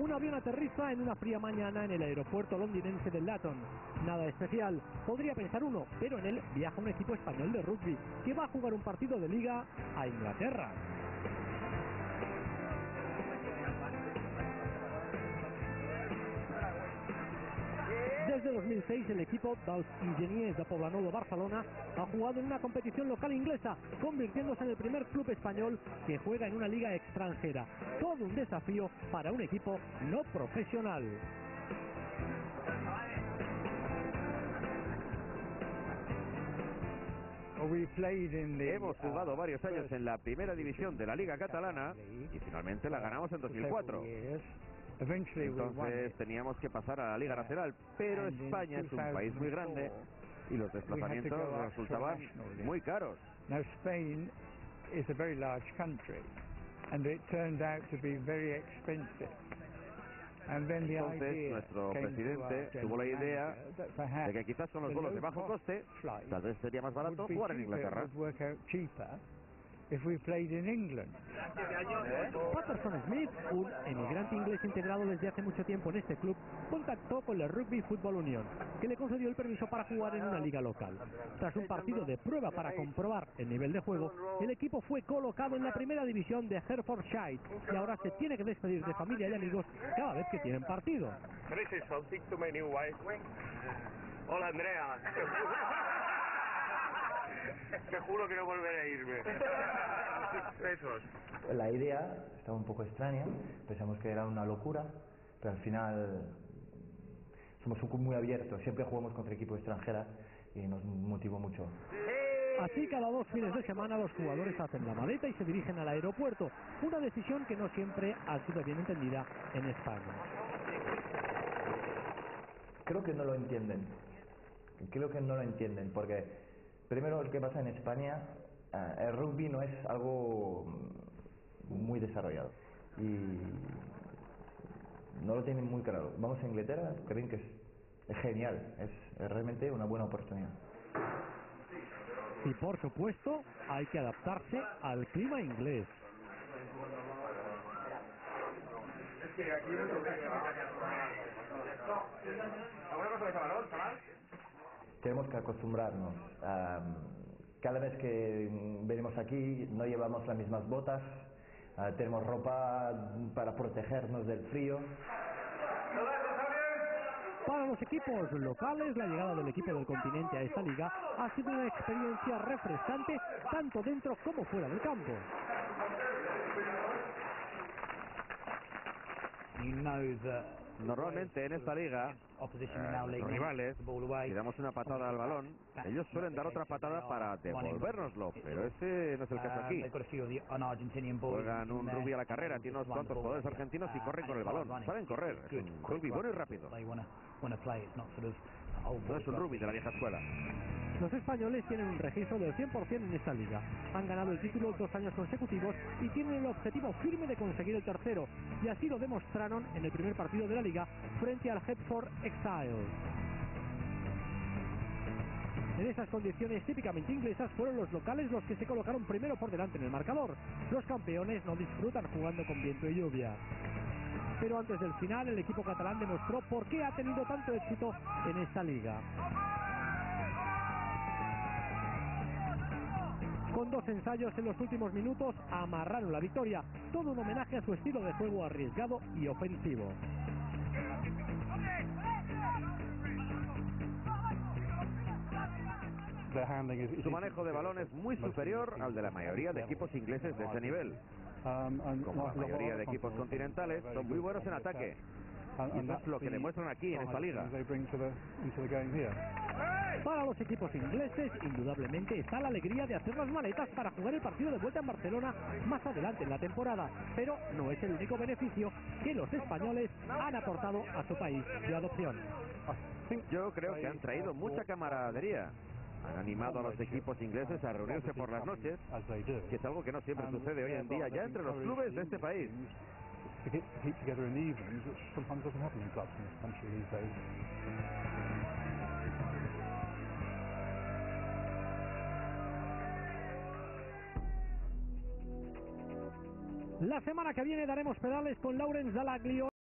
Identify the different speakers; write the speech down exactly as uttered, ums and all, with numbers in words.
Speaker 1: Un avión aterriza en una fría mañana en el aeropuerto londinense de Luton. Nada especial, podría pensar uno, pero en él viaja un equipo español de rugby que va a jugar un partido de liga a Inglaterra. Desde dos mil seis el equipo dels Enginyers de Poblenou de Barcelona ha jugado en una competición local inglesa, convirtiéndose en el primer club español que juega en una liga extranjera. Todo un desafío para un equipo no profesional.
Speaker 2: Hemos jugado varios años en la primera división de la Liga Catalana y finalmente la ganamos en dos mil cuatro. Entonces teníamos que pasar a la Liga Nacional, pero España es un país muy grande y los desplazamientos resultaban muy caros.
Speaker 3: Now Spain is a very large country and it turned out to be very expensive.
Speaker 2: Entonces nuestro presidente tuvo la idea de que quizás con los vuelos de bajo coste tal vez sería más barato jugar en Inglaterra.
Speaker 3: If we played in England.
Speaker 1: Patterson Smith, un emigrante inglés integrado desde hace mucho tiempo en este club, contactó con el Rugby Football Union, que le concedió el permiso para jugar en una liga local. Tras un partido de prueba para comprobar el nivel de juego, el equipo fue colocado en la primera división de Hertfordshire y ahora se tiene que despedir de familia y amigos cada vez que tienen partido.
Speaker 4: Hola, Andrea. Te juro que no volveré a irme. Besos.
Speaker 5: La idea estaba un poco extraña, pensamos que era una locura, pero al final somos un club muy abierto, siempre jugamos contra equipos extranjeros y nos motivó mucho.
Speaker 1: Así cada dos fines de semana los jugadores hacen la maleta y se dirigen al aeropuerto, una decisión que no siempre ha sido bien entendida en España.
Speaker 5: Creo que no lo entienden, creo que no lo entienden porque primero, lo que pasa en España, uh, el rugby no es algo muy desarrollado y no lo tienen muy claro. Vamos a Inglaterra, creen que es, es genial, es, es realmente una buena oportunidad.
Speaker 1: Y por supuesto, hay que adaptarse al clima inglés.
Speaker 4: ¿Alguna cosa de valor, chaval?
Speaker 5: Tenemos que acostumbrarnos. Um, cada vez que venimos aquí no llevamos las mismas botas, uh, tenemos ropa para protegernos del frío.
Speaker 1: Para los equipos locales, la llegada del equipo del continente a esta liga ha sido una experiencia refrescante tanto dentro como fuera del campo.
Speaker 2: Normalmente en esta liga, eh, los rivales, si damos una patada al balón, ellos suelen dar otra patada para devolvérnoslo, pero ese no es el caso aquí. Juegan un rugby a la carrera, tiene unos cuantos jugadores argentinos y corren con el balón. Saben correr, es un rugby bueno y rápido. No es un rugby de la vieja escuela.
Speaker 1: Los españoles tienen un registro del cien por cien en esta liga. Han ganado el título dos años consecutivos y tienen el objetivo firme de conseguir el tercero. Y así lo demostraron en el primer partido de la liga frente al Hertford Exiles. En esas condiciones típicamente inglesas fueron los locales los que se colocaron primero por delante en el marcador. Los campeones no disfrutan jugando con viento y lluvia. Pero antes del final el equipo catalán demostró por qué ha tenido tanto éxito en esta liga. Con dos ensayos en los últimos minutos amarraron la victoria, todo un homenaje a su estilo de juego arriesgado y ofensivo.
Speaker 2: Su manejo de balón es muy superior al de la mayoría de equipos ingleses de ese nivel. Como la mayoría de equipos continentales, son muy buenos en ataque. Y eso es lo que demuestran aquí en esta liga.
Speaker 1: Para los equipos ingleses, indudablemente está la alegría de hacer las maletas para jugar el partido de vuelta en Barcelona más adelante en la temporada, pero no es el único beneficio que los españoles han aportado a su país de adopción.
Speaker 2: Yo creo que han traído mucha camaradería. Han animado a los equipos ingleses a reunirse por las noches, que es algo que no siempre sucede hoy en día ya entre los clubes de este país.
Speaker 1: La semana que viene daremos pedales con Laurens Dallaglio